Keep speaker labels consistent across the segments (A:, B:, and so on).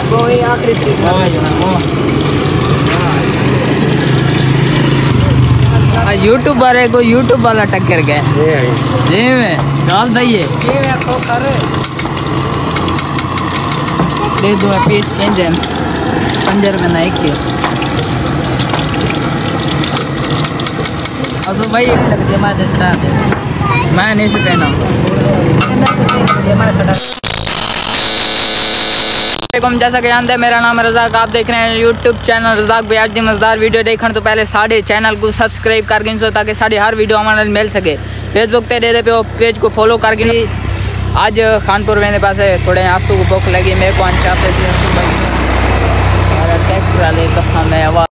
A: वो ही आखिरी
B: यूट्यूबर है को यूट्यूब वाला टक्कर गया जी में डाल दइए दे दो पीस पंजर में ना एक असो भाई लगती है मैं स्टार्ट मैं नहीं से कहना जैसा कि जानते हैं मेरा नाम है रज़ाक। आप देख रहे हैं यूट्यूब चैनल रज़ाक भाई। आज की मज़ेदार वीडियो देखने तो पहले साढ़े चैनल को सब्सक्राइब करके इनसे ताकि सारी हर वीडियो हमारे मिल सके। फेसबुक पे दे पे पेज को फॉलो करके। आज खानपुर मेरे पास है थोड़े आंसू को भूख लगी मेरे को चाहते ट्रैक्टर वाले कसम है आवाज़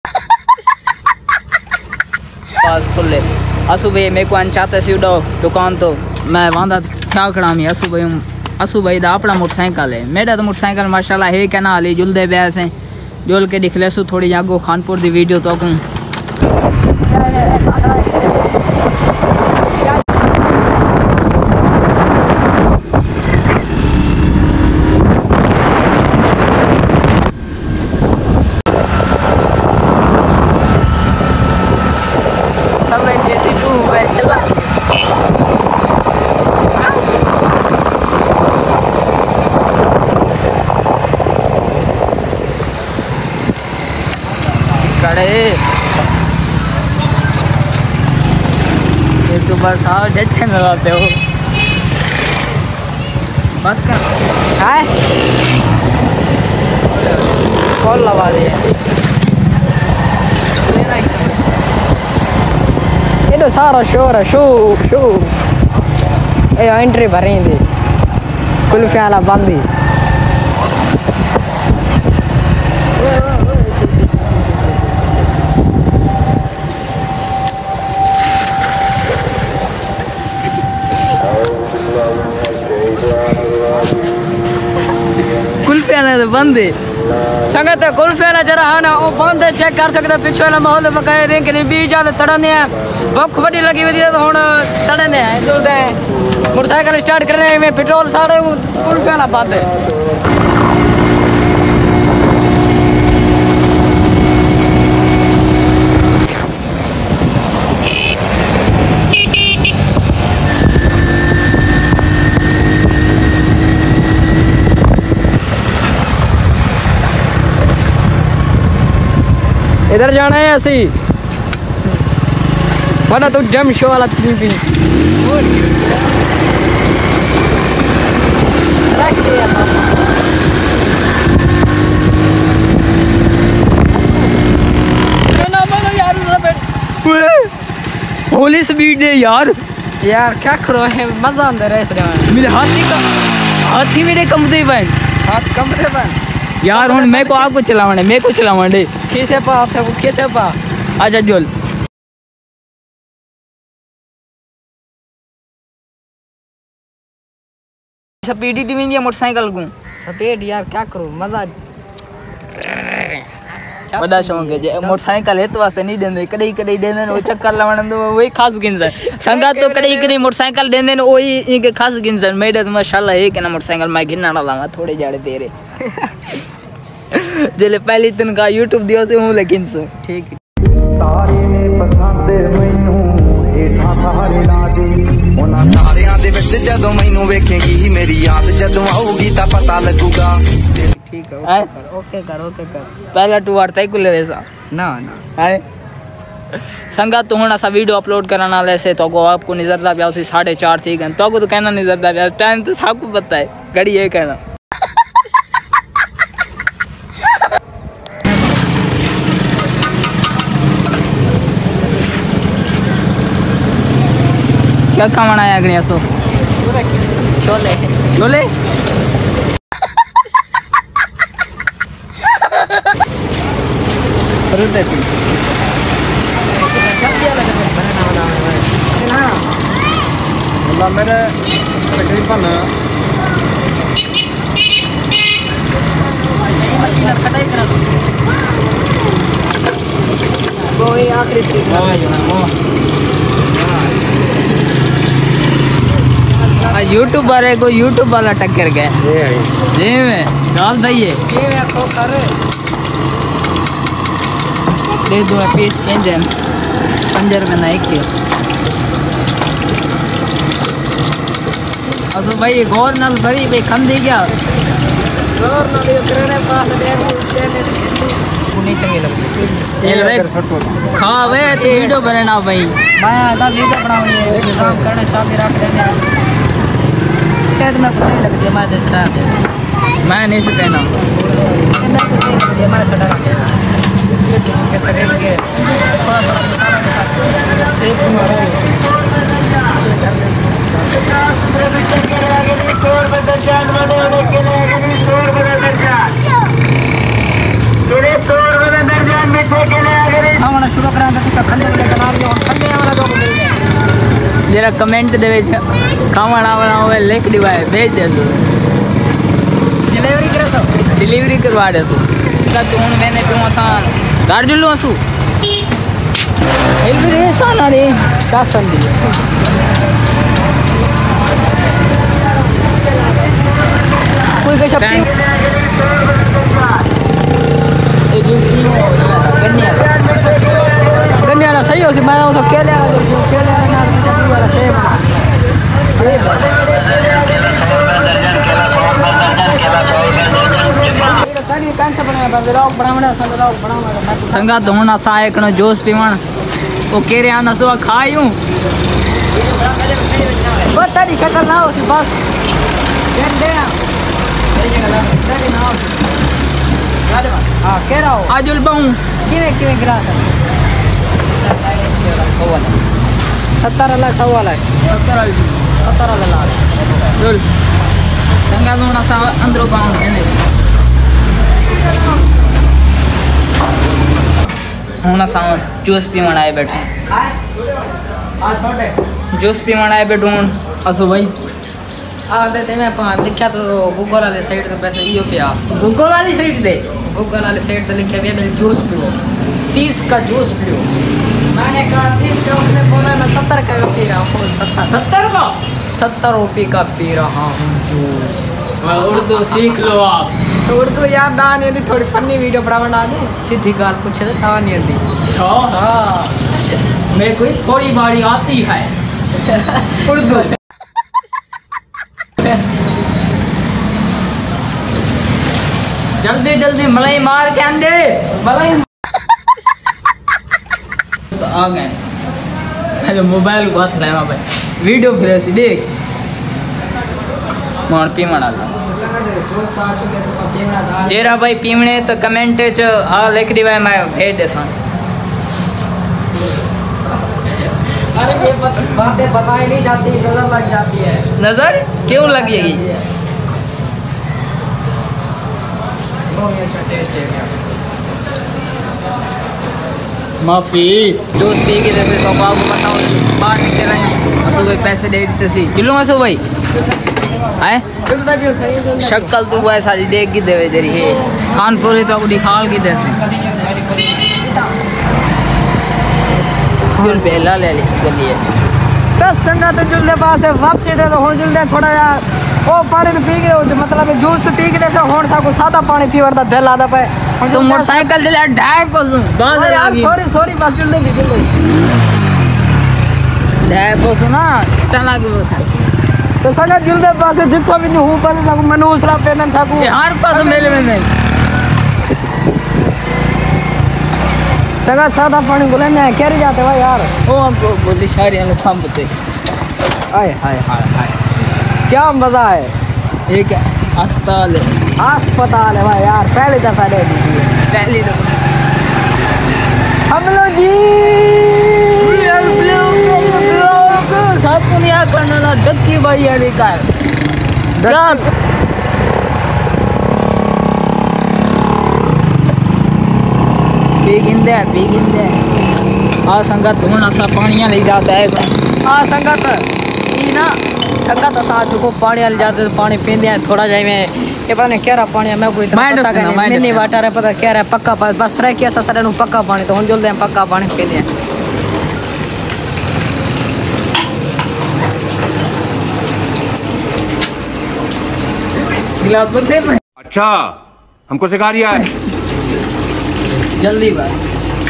B: खुले असू भाई मेरे को चाहते सी उड़ो दुकान तो मैं वहाँ क्या खड़ा मैं असू भाई दा अपना मोटरसाइकिल है मेरा तो मोटरसाइकिल माशाल्लाह है क्या ना हाली जुलदे बैस हैं जुल के दिख ले सू थोड़ी जागो खानपुर की वीडियो तो को तो बस आओ जच्चे लगाते हो बस का है कॉल लगा दे ये तो सारा शोर है शू ए एंट्री भरेंगे कुल्फी वाला बंदी तो बंद संगत कुल्फी वाला जरा है ना वो बंद है चेक कर सकते पिछले वाला माहौल बकाए रिंग नहीं बीच आते तड़ने भुख बड़ी लगी हुई है तो हम तड़ने मोटरसाइकिल स्टार्ट करने में पेट्रोल सारे कुल्फी वाला बंद है। इधर जाना है ऐसी वरना तो जम शो वाला थी भी होली स्पीड है यार क्या करो है मजा अंदर है मेरे हाथी मेरे कम दे बहन हाथ कम दे बहन यार हूँ मैं को आपको चलावने मैं को चलावने कैसे पा आपको कैसे पा आजा जोल स्पीड ही नहीं है मोटरसाइकिल को स्पीड यार क्या करूँ मजा बड़ा शौक है मोटरसाइकिल है तो वास्ते नहीं देंगे कड़ी कड़ी देने वो चक्कर लवाने तो वही खास गिनसन संगा तो कड़ी कड़ी मोटरसाइकिल देने वही इनके खास गिनसन मेरे तो माशाल्लाह है कि ना मोटरसाइकिल मैं गिनना डाला थोड़े जाड़े तेरे जले पहली दिन का यूट्यूब दियो से हूँ लेकिन सो ठीक है तारे ने पसंद मैनू हेठा तारे ला दे उन्हां तारियां दे विच जदों मैनू वेखेगी मेरी याद जदों आऊगी ता पता लगूगा ठीक है ओके कर पहला टू वार तय कुले वैसा ना है संगा तो हुन असा वीडियो अपलोड कराना लेसे तो को आपको नजरदा ब्याह से 4:30 थी गन तो को तो कहना नजरदा ब्याह टाइम तो सबको पता है घड़ी है कहना क्या खाना है अगले सो छोले छोले
A: मेरे तकरीबन कोई आखिरी
B: यूट्यूबर है को यूट्यूब वाला टक्कर गया जी में
C: डाल दइए दे दो पीस पेंजन 5 रुपए ना एक असो भाई गौर नाल भरी भाई खम दी क्या गौर नाल करने पास दे नहीं चंगी लगती ये भाई खा वे तो वीडियो बनाना भाई मैं आधा वीडियो बनाऊंगी काम करने चाबी रख देने कहते मैं सही लगती है मैं देश मैं नहीं सटेना मैं तो सही लगती है मैं सटा के सटेट के थोड़ा थोड़ा मसाला के साथ एक जरा कमेंट दे खाना वाला हुए लिख दिवाए भेज दे डिलीवरी करवा दे तू हूँ मैंने पियो असां घर जुलूं असू कोई गन्ने वाला सही हो सी मैं तो केले संगा धोन असा एक जूस पीवण वो केरे आना सुबह खायूं बस तेरी शक्ल ना हो सी बस हाँ कह रहा हूँ आज उलबाऊँ किवें गिरा 70 वाला 100 वाला है 70 वाला जुल संगा धोना सा अंदरों पाऊँ हूँ ना साउंड जूस पीवण आए बैठे जूस पीवण आए बैठूँ असो भाई देते मैं लिखा तो गूगल वाले साइड तो पैसे यो पे गूगल वाली साइड दे गूगल वाली साइड तो लिखा भी है जूस पियो 30 का जूस पियो मैंने कहा 30 का उसने बोला मैं 70 का पी रहा हूँ 70 रुपये का पी रहा हूँ जूस उर्दू सीख लो आप उर्दू याद ना नहीं थोड़ी फनी वीडियो बनाना आ जाए सीधी गाल पूछे तो नहीं आती हाँ मेरे को थोड़ी बारी आती है उर्दू जल्दी जल्दी मलाई मार के अंडे मलाई तो आ गए हेलो मोबाइल को हाथ लगाया भाई वीडियो फिर ऐसी देख मोर पीमण आला जेरा भाई पीमणे तो कमेंट च आ लिख दिवा मैं भेज देसा अरे ये बातें बताई नहीं जाती नजर लग जाती है नजर क्यों लगेगी माफी जूस पी के देते तो आपको बताओ बाहर निकल रहे हैं असो भाई पैसे दे देते सी किलो असो भाई है शक्ल तू है सारी देख की देवे तेरी है कानपुर तो दिखाल की दे जुल पहला ले लिए 10 संगा तो जुल दे पास है वापसी दे तो हुन जुल दे थोड़ा यार ओ पानी में पी गए मतलब जूस तो पी के देखो होन सा को सादा पानी पीवर दा दिल आदा पे तो मोटरसाइकिल ले ढाई पसू गाल लगी सॉरी बस जुल दे ढाई पसू ना टना के बस तो संगा जुल दे पास जितो भी हूं पर ना मनूसरा पेनन था को हर पास मेले में नहीं संगा सादा पानी बोले ना कैरी जाते भाई यार ओ गोली शारियां ले थंबते आय हाय हाय हाय क्या मजा है एक अस्पताल है भाई यार पहली दफा दे दीजिए पहली दफा हम लोग जी सब दुनिया करने ना डक्की भाई है निकाल पीगिंदे आ संगत होना सा पानिया ले जाता है आ संगत ई ना संगत असा चुको पानी ले जाते तो पानी पींदे हैं थोड़ा जाए में ये पता नहीं क्या रहा पानी मैं कोई इतना पता नहीं मैंने वाटर है पता क्या रहा पक्का बस रह के ऐसा सारे पक्का पानी तो हम जल्दी पक्का पानी पींदे हैं गिलास बंदे
D: अच्छा हमको सिखा रिया है।
C: जल्दी बात।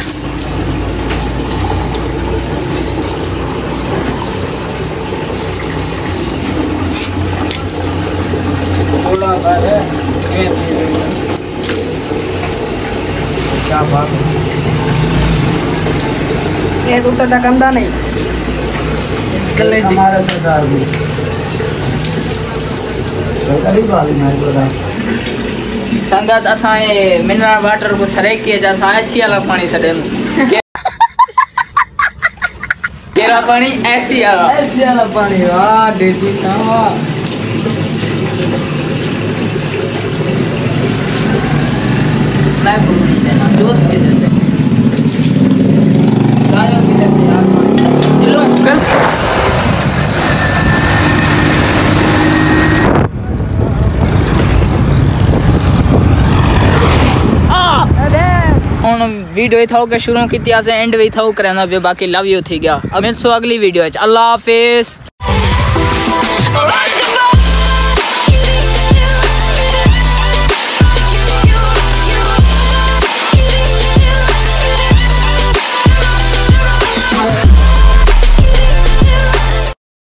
C: थोड़ा बार
A: क्या बात है।
C: ये तो तक कंधा नहीं कल जी
A: हमारे सरदार भी गरीब वाली नहीं बोला।
C: संगत असाए मिनरल वाटर को सरे किए जा ऐसी वाला पानी सडन केरा पानी ऐसी वाला
A: पानी वाह डेटी का
C: मैं कुछ नहीं देना दोस्त के जैसे गायों के जैसे यार पानी चलो कल वीडियो ही था शुरू की एंड भी था करना बाकी लव यू थी गया। अब अगली वीडियो अल्लाह हाफिज।